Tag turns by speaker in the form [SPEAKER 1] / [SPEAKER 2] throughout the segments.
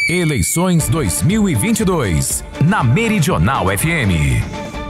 [SPEAKER 1] Eleições 2022, na Meridional FM.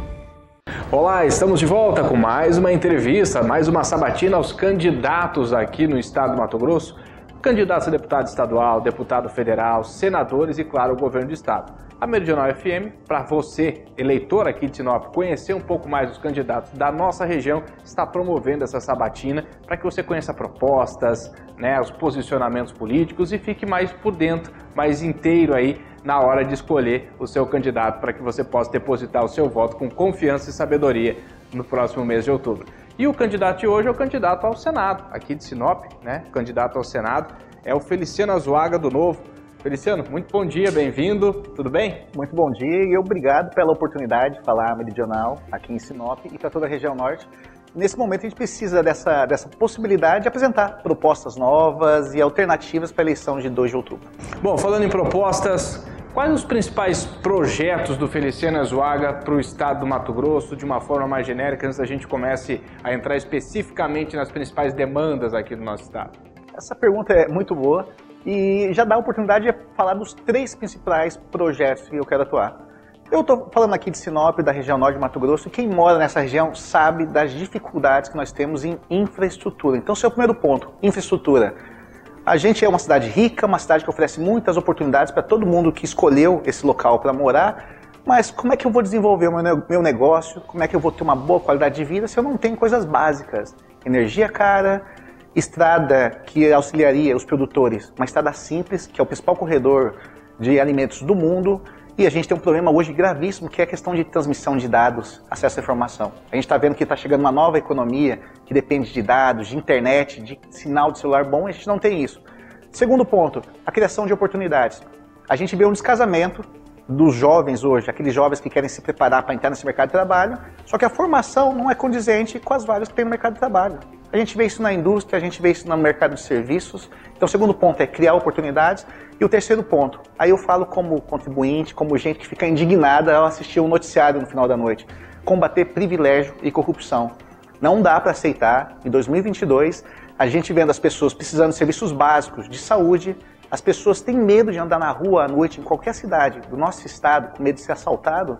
[SPEAKER 2] Olá, estamos de volta com mais uma entrevista, mais uma sabatina aos candidatos aqui no estado do Mato Grosso. Candidatos a deputado estadual, deputado federal, senadores e, claro, o governo do estado. A Meridional FM, para você, eleitor aqui de Sinop, conhecer um pouco mais os candidatos da nossa região, está promovendo essa sabatina para que você conheça propostas, os posicionamentos políticos e fique mais por dentro, mais inteiro aí na hora de escolher o seu candidato para que você possa depositar o seu voto com confiança e sabedoria no próximo mês de outubro. E o candidato de hoje é o candidato ao Senado, aqui de Sinop, O candidato ao Senado é o Feliciano Azuaga do Novo. Feliciano, muito bom dia, bem-vindo, tudo bem?
[SPEAKER 3] Muito bom dia e obrigado pela oportunidade de falar meridional aqui em Sinop e para toda a região norte. Nesse momento a gente precisa dessa possibilidade de apresentar propostas novas e alternativas para a eleição de 2 de outubro.
[SPEAKER 2] Bom, falando em propostas, quais os principais projetos do Feliciano Azuaga para o estado do Mato Grosso, de uma forma mais genérica, antes da gente comece a entrar especificamente nas principais demandas aqui do nosso estado?
[SPEAKER 3] Essa pergunta é muito boa. E já dá a oportunidade de falar dos 3 principais projetos que eu quero atuar. Eu estou falando aqui de Sinop, da região norte de Mato Grosso, e quem mora nessa região sabe das dificuldades que nós temos em infraestrutura. Então, esse é o primeiro ponto, infraestrutura. A gente é uma cidade rica, uma cidade que oferece muitas oportunidades para todo mundo que escolheu esse local para morar, mas como é que eu vou desenvolver o meu negócio, como é que eu vou ter uma boa qualidade de vida se eu não tenho coisas básicas? Energia cara, estrada que auxiliaria os produtores, uma estrada simples, que é o principal corredor de alimentos do mundo, e a gente tem um problema hoje gravíssimo, que é a questão de transmissão de dados, acesso à informação. A gente está vendo que está chegando uma nova economia que depende de dados, de internet, de sinal de celular bom, e a gente não tem isso. Segundo ponto, a criação de oportunidades. A gente vê um descasamento dos jovens hoje, aqueles jovens que querem se preparar para entrar nesse mercado de trabalho, só que a formação não é condizente com as vagas que tem no mercado de trabalho. A gente vê isso na indústria, a gente vê isso no mercado de serviços. Então o segundo ponto é criar oportunidades. E o terceiro ponto, aí eu falo como contribuinte, como gente que fica indignada ao assistir um noticiário no final da noite. Combater privilégio e corrupção. Não dá para aceitar, em 2022, a gente vendo as pessoas precisando de serviços básicos, de saúde. As pessoas têm medo de andar na rua à noite em qualquer cidade do nosso estado, com medo de ser assaltado.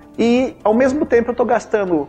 [SPEAKER 3] E, ao mesmo tempo, eu estou gastando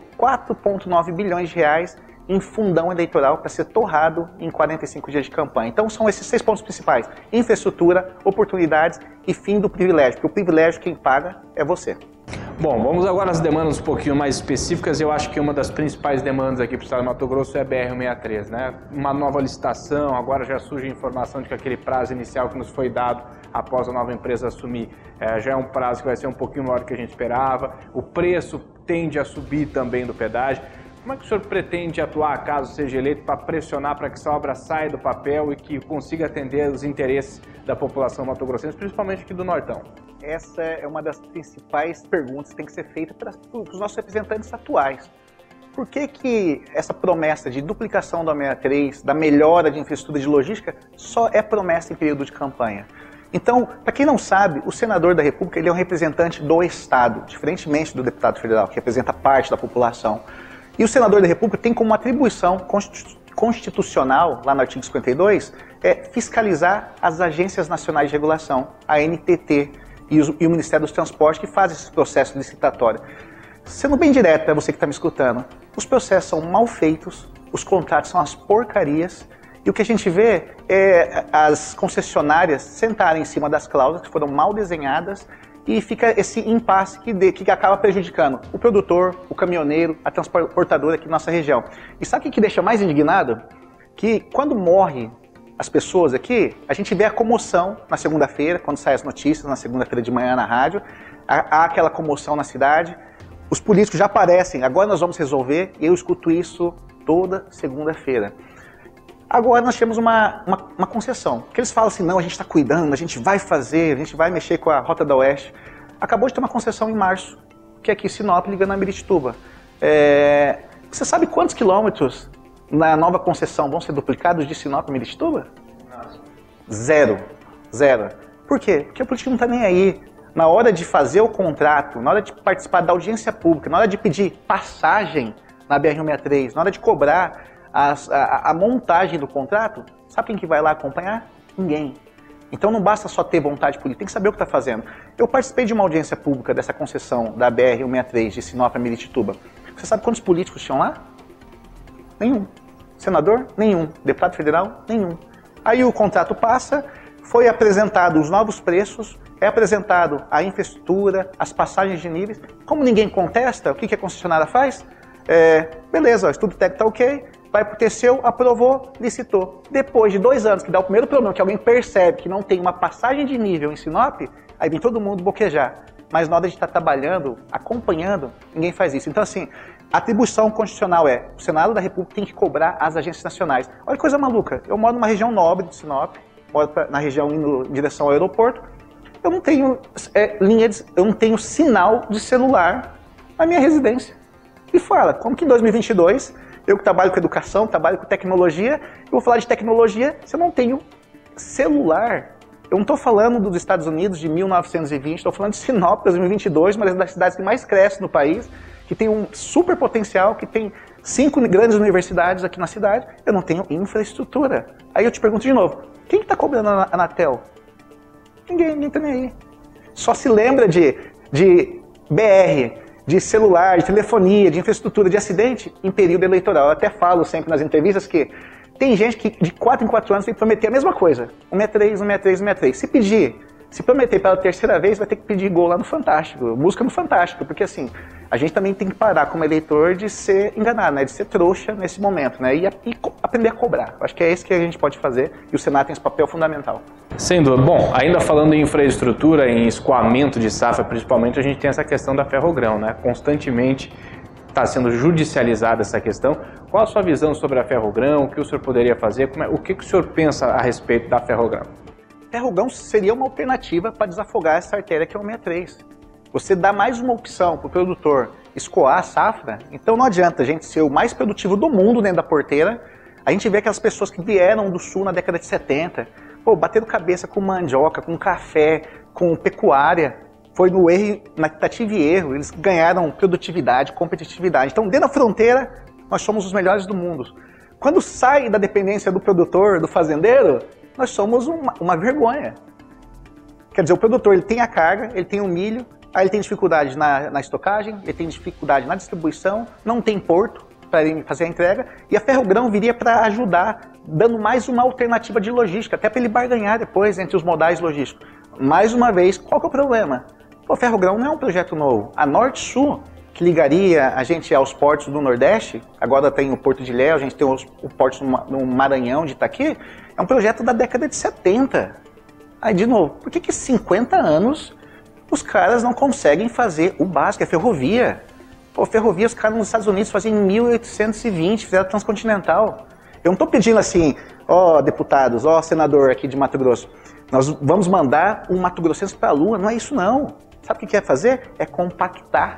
[SPEAKER 3] 4,9 bilhões de reais em fundão eleitoral para ser torrado em 45 dias de campanha. Então, são esses 6 pontos principais. Infraestrutura, oportunidades e fim do privilégio. Porque o privilégio, quem paga, é você.
[SPEAKER 2] Bom, vamos agora às demandas um pouquinho mais específicas. Eu acho que uma das principais demandas aqui para o estado do Mato Grosso é a BR-163, Uma nova licitação, agora já surge a informação de que aquele prazo inicial que nos foi dado após a nova empresa assumir, já é um prazo que vai ser um pouquinho maior do que a gente esperava. O preço tende a subir também do pedágio. Como é que o senhor pretende atuar, caso seja eleito, para pressionar para que essa obra saia do papel e que consiga atender os interesses da população mato-grossense, principalmente aqui do Nortão?
[SPEAKER 3] Essa é uma das principais perguntas que tem que ser feita para os nossos representantes atuais. Por que essa promessa de duplicação da 63, da melhora de infraestrutura de logística, só é promessa em período de campanha? Então, para quem não sabe, o senador da República ele é um representante do Estado, diferentemente do deputado federal, que representa parte da população. E o senador da República tem como atribuição constitucional, lá no artigo 52, fiscalizar as agências nacionais de regulação, a ANTT e o Ministério dos Transportes, que fazem esse processo licitatório. Sendo bem direto para você que está me escutando, os processos são mal feitos, os contratos são as porcarias, e o que a gente vê é as concessionárias sentarem em cima das cláusulas que foram mal desenhadas, e fica esse impasse que acaba prejudicando o produtor, o caminhoneiro, a transportadora aqui na nossa região. E sabe o que deixa mais indignado? Que quando morre as pessoas aqui, a gente vê a comoção na segunda-feira, quando saem as notícias, na segunda-feira de manhã na rádio, há aquela comoção na cidade, os políticos já aparecem, agora nós vamos resolver, e eu escuto isso toda segunda-feira. Agora nós temos uma concessão, que eles falam assim, não, a gente está cuidando, a gente vai fazer, a gente vai mexer com a Rota da Oeste. Acabou de ter uma concessão em março, que é aqui em Sinop, ligando a Miritituba. Você sabe quantos quilômetros na nova concessão vão ser duplicados de Sinop a Miritituba? Zero. Por quê? Porque o político não está nem aí. Na hora de fazer o contrato, na hora de participar da audiência pública, na hora de pedir passagem na BR-163, na hora de cobrar a montagem do contrato, sabe quem que vai lá acompanhar? Ninguém. Então não basta só ter vontade política, tem que saber o que está fazendo. Eu participei de uma audiência pública dessa concessão da BR-163 de Sinop a Miritituba. Você sabe quantos políticos tinham lá? Nenhum. Senador? Nenhum. Deputado federal? Nenhum. Aí o contrato passa, foi apresentado os novos preços, é apresentado a infraestrutura, as passagens de níveis. Como ninguém contesta, o que a concessionária faz? Beleza, o estudo técnico está ok, vai pro TCU, aprovou, licitou. Depois de 2 anos, que dá o primeiro problema, que alguém percebe que não tem uma passagem de nível em Sinop, aí vem todo mundo boquejar. Mas na hora de estar trabalhando, acompanhando, ninguém faz isso. Então assim, a atribuição constitucional o Senado da República tem que cobrar as agências nacionais. Olha que coisa maluca, eu moro numa região nobre de Sinop, moro na região indo em direção ao aeroporto, eu não tenho eu não tenho sinal de celular na minha residência. E fala, como que em 2022, eu que trabalho com educação, trabalho com tecnologia, eu vou falar de tecnologia se eu não tenho celular? Eu não estou falando dos Estados Unidos de 1920, estou falando de Sinop 2022, uma das cidades que mais cresce no país, que tem um super potencial, que tem 5 grandes universidades aqui na cidade, eu não tenho infraestrutura. Aí eu te pergunto de novo, quem está cobrando a Anatel? Ninguém tá nem aí. Só se lembra de BR, de celular, de telefonia, de infraestrutura, de acidente em período eleitoral. Eu até falo sempre nas entrevistas que tem gente que de 4 em 4 anos tem que prometer a mesma coisa. 163, 163, 163. Se prometer pela 3ª vez, vai ter que pedir gol lá no Fantástico, música no Fantástico, porque assim, a gente também tem que parar como eleitor de ser enganado, né, de ser trouxa nesse momento, né, e aprender a cobrar. Acho que é isso que a gente pode fazer e o Senado tem esse papel fundamental.
[SPEAKER 2] Sem dúvida. Bom, ainda falando em infraestrutura, em escoamento de safra, principalmente, a gente tem essa questão da Ferrogrão, né, constantemente está sendo judicializada essa questão. Qual a sua visão sobre a Ferrogrão, o que o senhor poderia fazer, o que o senhor pensa a respeito da Ferrogrão?
[SPEAKER 3] Ferrogrão seria uma alternativa para desafogar essa artéria que é o 163. Você dá mais uma opção para o produtor escoar a safra, então não adianta a gente ser o mais produtivo do mundo dentro da porteira. A gente vê aquelas pessoas que vieram do sul na década de 70, bateram cabeça com mandioca, com café, com pecuária. Foi no erro, na tentativa e erro, eles ganharam produtividade, competitividade. Então dentro da fronteira, nós somos os melhores do mundo. Quando sai da dependência do produtor, do fazendeiro, nós somos uma vergonha. Quer dizer, o produtor ele tem a carga, ele tem o milho, aí ele tem dificuldade na estocagem, ele tem dificuldade na distribuição, não tem porto para ele fazer a entrega, e a Ferrogrão viria para ajudar, dando mais uma alternativa de logística, até para ele barganhar depois entre os modais logísticos. Mais uma vez, qual que é o problema? O Ferrogrão não é um projeto novo. A Norte-Sul, que ligaria a gente aos portos do Nordeste, agora tem o Porto de Ilhéus, a gente tem os portos no Maranhão, de Itaqui, é um projeto da década de 70. Aí, de novo, por que 50 anos os caras não conseguem fazer o básico, a ferrovia? Ferrovia, os caras nos Estados Unidos faziam em 1820, fizeram a Transcontinental. Eu não estou pedindo assim, deputados, senador aqui de Mato Grosso, nós vamos mandar um Mato Grossense para a Lua, não é isso não. Sabe o que quer fazer? É compactar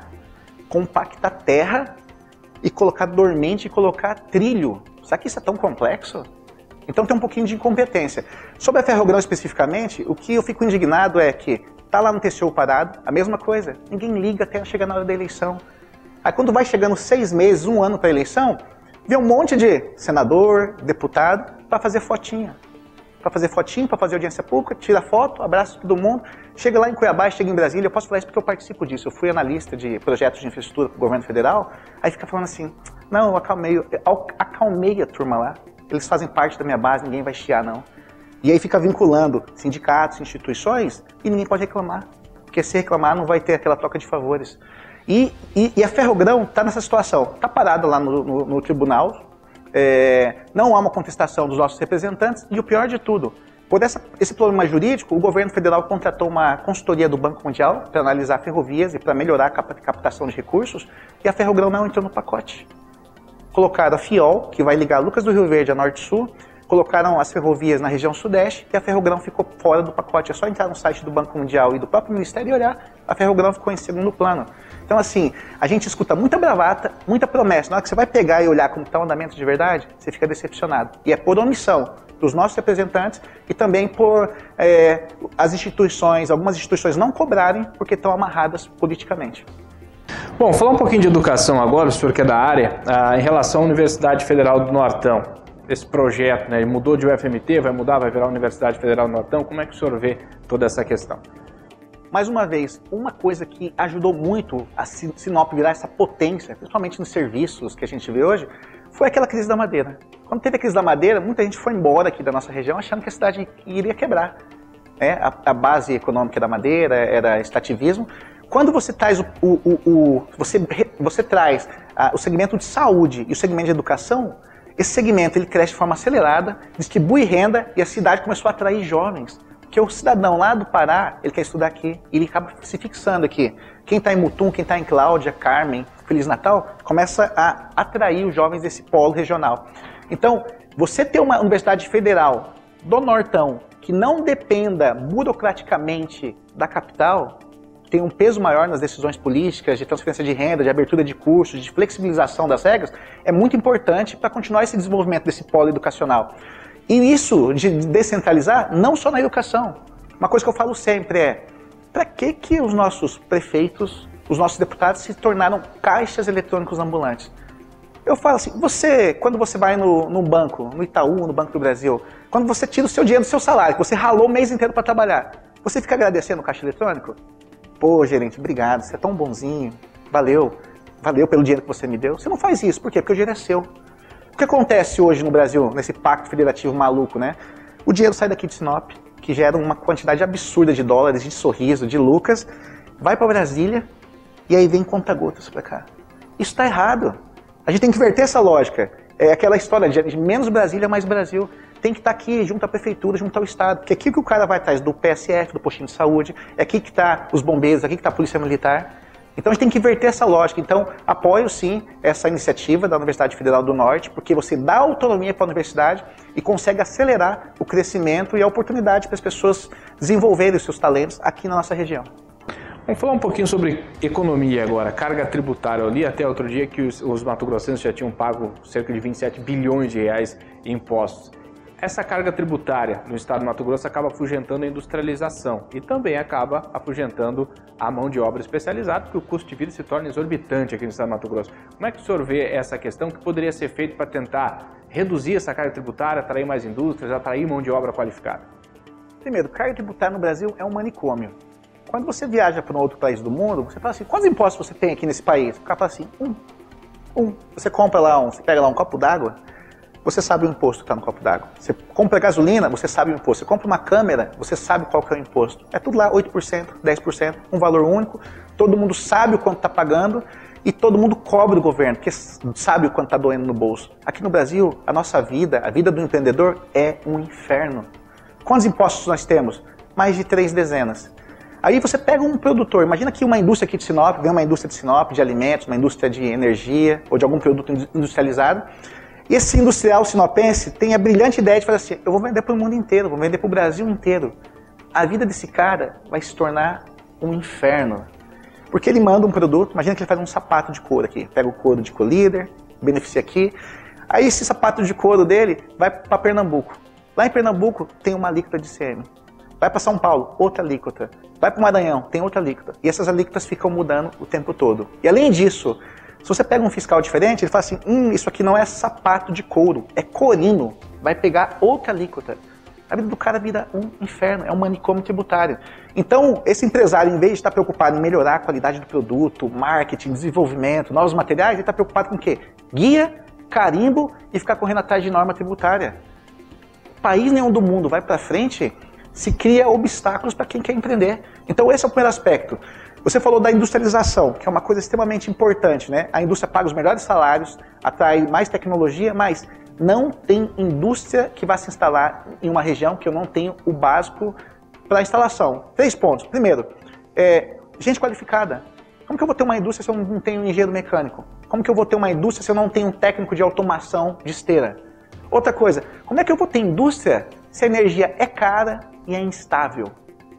[SPEAKER 3] terra e colocar dormente e colocar trilho. Sabe que isso é tão complexo? Então tem um pouquinho de incompetência. Sobre a Ferrogrão especificamente, o que eu fico indignado é que tá lá no TCU parado, a mesma coisa, ninguém liga até chegar na hora da eleição. Aí quando vai chegando 6 meses, 1 ano para a eleição, vê um monte de senador, deputado, para fazer fotinha. Para fazer audiência pública, tira foto, abraça todo mundo, chega lá em Cuiabá, chega em Brasília, eu posso falar isso porque eu participo disso, eu fui analista de projetos de infraestrutura para o governo federal, aí fica falando assim, não, eu acalmei a turma lá, eles fazem parte da minha base, ninguém vai chiar não. E aí fica vinculando sindicatos, instituições, e ninguém pode reclamar, porque se reclamar não vai ter aquela troca de favores. E a Ferrogrão está nessa situação, está parada lá no tribunal, não há uma contestação dos nossos representantes, e o pior de tudo, por esse problema jurídico, o governo federal contratou uma consultoria do Banco Mundial para analisar ferrovias e para melhorar a captação de recursos, e a Ferrogrão não entrou no pacote. Colocaram a FIOL, que vai ligar Lucas do Rio Verde a Norte-Sul, colocaram as ferrovias na região sudeste e a Ferrogrão ficou fora do pacote. É só entrar no site do Banco Mundial e do próprio Ministério e olhar, a Ferrogrão ficou em segundo plano. Então assim, a gente escuta muita bravata, muita promessa. Na hora que você vai pegar e olhar como está o andamento de verdade, você fica decepcionado. E é por omissão dos nossos representantes e também por as instituições, algumas instituições não cobrarem porque estão amarradas politicamente.
[SPEAKER 2] Bom, falar um pouquinho de educação agora, o senhor que é da área, em relação à Universidade Federal do Nortão. esse projeto, né? Ele mudou de UFMT, vai mudar, vai virar Universidade Federal do Nortão. Como é que o senhor vê toda essa questão?
[SPEAKER 3] Mais uma vez, uma coisa que ajudou muito a Sinop virar essa potência, principalmente nos serviços que a gente vê hoje, foi aquela crise da madeira. Quando teve a crise da madeira, muita gente foi embora aqui da nossa região achando que a cidade iria quebrar. A base econômica da madeira era extrativismo. Quando você traz você traz o segmento de saúde e o segmento de educação, esse segmento ele cresce de forma acelerada, distribui renda e a cidade começou a atrair jovens. Porque o cidadão lá do Pará, ele quer estudar aqui e ele acaba se fixando aqui. Quem está em Mutum, quem está em Cláudia, Carmen, Feliz Natal, começa a atrair os jovens desse polo regional. Então, você ter uma universidade federal do Nortão que não dependa burocraticamente da capital, tem um peso maior nas decisões políticas, de transferência de renda, de abertura de cursos, de flexibilização das regras, é muito importante para continuar esse desenvolvimento desse polo educacional. E isso de descentralizar, não só na educação. Uma coisa que eu falo sempre é, para que os nossos prefeitos, os nossos deputados se tornaram caixas eletrônicos ambulantes? Eu falo assim, quando você vai no banco, no Itaú, no Banco do Brasil, quando você tira o seu dinheiro do seu salário, que você ralou o mês inteiro para trabalhar, você fica agradecendo o caixa eletrônico? Pô, gerente, obrigado, você é tão bonzinho, valeu pelo dinheiro que você me deu. Você não faz isso, por quê? Porque o dinheiro é seu. O que acontece hoje no Brasil, nesse pacto federativo maluco, né? O dinheiro sai daqui de Sinop, que gera uma quantidade absurda de dólares, de Sorriso, de Lucas, vai para Brasília e aí vem conta-gotas para cá. Isso está errado. A gente tem que inverter essa lógica. É aquela história de menos Brasília, mais Brasil. Tem que estar aqui, junto à prefeitura, junto ao Estado. Porque aqui que o cara vai atrás do PSF, do postinho de saúde, é aqui que está os bombeiros, aqui que está a polícia militar. Então a gente tem que inverter essa lógica. Então apoio sim essa iniciativa da Universidade Federal do Norte, porque você dá autonomia para a universidade e consegue acelerar o crescimento e a oportunidade para as pessoas desenvolverem os seus talentos aqui na nossa região.
[SPEAKER 2] Vamos falar um pouquinho sobre economia agora, carga tributária. Eu li até outro dia que os mato-grossenses já tinham pago cerca de 27 bilhões de reais em impostos. Essa carga tributária no estado do Mato Grosso acaba afugentando a industrialização e também acaba afugentando a mão de obra especializada, porque o custo de vida se torna exorbitante aqui no estado do Mato Grosso. Como é que o senhor vê essa questão que poderia ser feito para tentar reduzir essa carga tributária, atrair mais indústrias, atrair mão de obra qualificada?
[SPEAKER 3] Primeiro, carga tributária no Brasil é um manicômio. Quando você viaja para um outro país do mundo, você fala assim, quantos impostos você tem aqui nesse país? O cara fala assim, um. Você compra lá você pega lá um copo d'água, você sabe o imposto que está no copo d'água. Você compra gasolina, você sabe o imposto. Você compra uma câmera, você sabe qual que é o imposto. É tudo lá 8%, 10%, um valor único. Todo mundo sabe o quanto está pagando e todo mundo cobra o governo, porque sabe o quanto está doendo no bolso. Aqui no Brasil, a nossa vida, a vida do empreendedor é um inferno. Quantos impostos nós temos? Mais de 3 dezenas. Aí você pega um produtor, imagina que uma indústria aqui de Sinop, vem uma indústria de Sinop, de alimentos, uma indústria de energia ou de algum produto industrializado. E esse industrial sinopense tem a brilhante ideia de fazer assim, eu vou vender para o mundo inteiro, vou vender para o Brasil inteiro. A vida desse cara vai se tornar um inferno. Porque ele manda um produto, imagina que ele faz um sapato de couro aqui, pega o couro de colíder, beneficia aqui. Aí esse sapato de couro dele vai para Pernambuco. Lá em Pernambuco tem uma alíquota de ICM. Vai para São Paulo, outra alíquota. Vai para o Maranhão, tem outra alíquota. E essas alíquotas ficam mudando o tempo todo. E além disso, se você pega um fiscal diferente, ele fala assim, isso aqui não é sapato de couro, é corino. Vai pegar outra alíquota. A vida do cara vira um inferno, é um manicômio tributário. Então, esse empresário, em vez de estar preocupado em melhorar a qualidade do produto, marketing, desenvolvimento, novos materiais, ele está preocupado com o quê? Guia, carimbo e ficar correndo atrás de norma tributária. País nenhum do mundo vai para frente se cria obstáculos para quem quer empreender. Então esse é o primeiro aspecto. Você falou da industrialização, que é uma coisa extremamente importante, né? A indústria paga os melhores salários, atrai mais tecnologia, mas não tem indústria que vai se instalar em uma região que eu não tenho o básico para a instalação. 3 pontos. Primeiro, gente qualificada. Como que eu vou ter uma indústria se eu não tenho um engenheiro mecânico? Como que eu vou ter uma indústria se eu não tenho um técnico de automação de esteira? Outra coisa, como é que eu vou ter indústria se a energia é cara e é instável?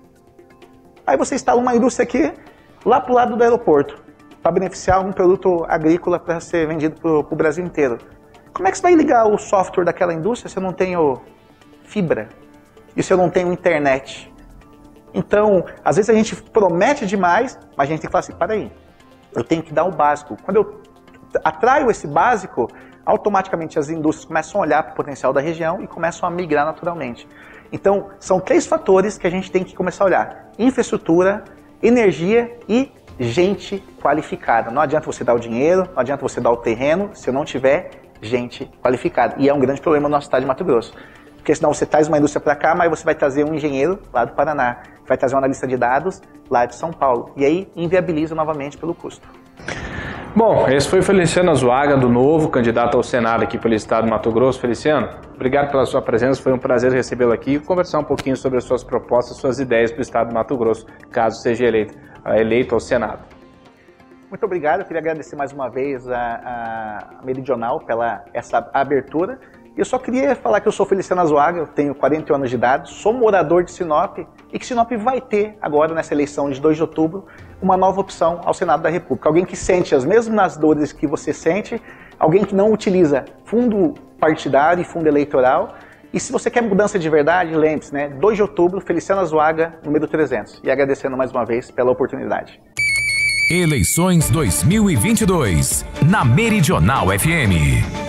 [SPEAKER 3] Aí você instala uma indústria aqui, lá para o lado do aeroporto, para beneficiar um produto agrícola para ser vendido para o Brasil inteiro. Como é que você vai ligar o software daquela indústria se eu não tenho fibra? E se eu não tenho internet? Então, às vezes a gente promete demais, mas a gente tem que falar assim, para aí, eu tenho que dar o básico. Quando eu atraio esse básico, automaticamente as indústrias começam a olhar para o potencial da região e começam a migrar naturalmente. Então, são 3 fatores que a gente tem que começar a olhar: infraestrutura, energia e gente qualificada. Não adianta você dar o dinheiro, não adianta você dar o terreno, se eu não tiver gente qualificada. E é um grande problema no nosso estado de Mato Grosso. Porque senão você traz uma indústria para cá, mas você vai trazer um engenheiro lá do Paraná, vai trazer um analista de dados lá de São Paulo. E aí inviabiliza novamente pelo custo.
[SPEAKER 2] Bom, esse foi o Feliciano Azuaga, do Novo, candidato ao Senado aqui pelo estado do Mato Grosso. Feliciano, obrigado pela sua presença, foi um prazer recebê-lo aqui e conversar um pouquinho sobre as suas propostas, suas ideias para o estado do Mato Grosso, caso seja eleito ao Senado.
[SPEAKER 3] Muito obrigado, eu queria agradecer mais uma vez a Meridional pela essa abertura. Eu só queria falar que eu sou Feliciano Azuaga, eu tenho 41 anos de idade, sou morador de Sinop e que Sinop vai ter agora nessa eleição de 2 de outubro uma nova opção ao Senado da República. Alguém que sente as mesmas dores que você sente, alguém que não utiliza fundo partidário e fundo eleitoral. E se você quer mudança de verdade, lembre-se, 2 de outubro, Feliciano Azuaga, número 300. E agradecendo mais uma vez pela oportunidade.
[SPEAKER 1] Eleições 2022, na Meridional FM.